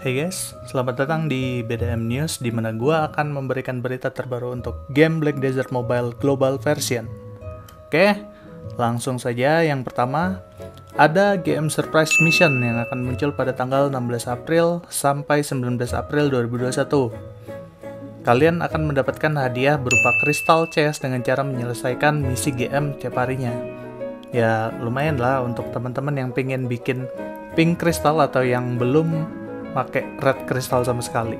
Hey guys, selamat datang di BDM News di mana gua akan memberikan berita terbaru untuk game Black Desert Mobile Global Version. Oke, langsung saja yang pertama, ada game Surprise Mission yang akan muncul pada tanggal 16 April sampai 19 April 2021. Kalian akan mendapatkan hadiah berupa Crystal Chest dengan cara menyelesaikan misi GM tiap harinya. Ya, lumayan lah untuk teman-teman yang pengen bikin pink crystal atau yang belum pakai red crystal sama sekali.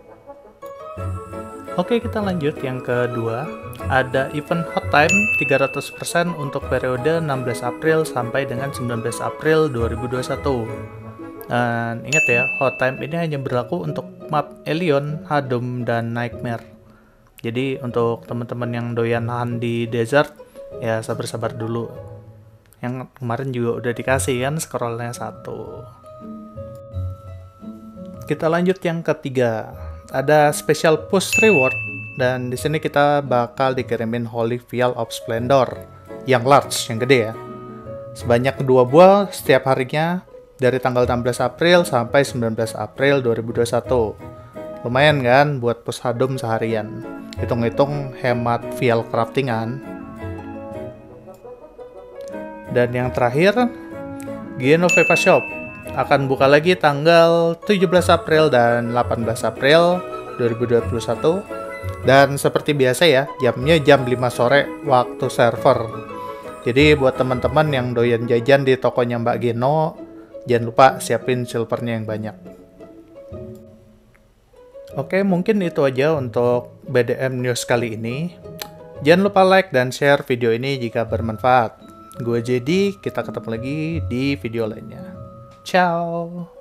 Oke, kita lanjut yang kedua. Ada event hot time 300% untuk periode 16 April sampai dengan 19 April 2021. Dan ingat ya, hot time ini hanya berlaku untuk map Elion, Hadum, dan Nightmare. Jadi untuk teman-teman yang doyan hunt di desert, ya sabar-sabar dulu. Yang kemarin juga udah dikasih kan scrollnya 1. Kita lanjut yang ketiga. Ada special push reward dan di sini kita bakal dikirimin Holy Vial of Splendor yang large, yang gede ya. Sebanyak 2 buah setiap harinya dari tanggal 16 April sampai 19 April 2021. Lumayan kan buat push Hadum seharian. Hitung-hitung hemat vial craftingan. Dan yang terakhir, Genoveva Shop akan buka lagi tanggal 17 April dan 18 April 2021. Dan seperti biasa ya, jamnya jam 5 sore waktu server. Jadi buat teman-teman yang doyan jajan di tokonya Mbak Geno, jangan lupa siapin silvernya yang banyak. Oke, mungkin itu aja untuk BDM News kali ini. Jangan lupa like dan share video ini jika bermanfaat. Gue Jadi, kita ketemu lagi di video lainnya. Ciao!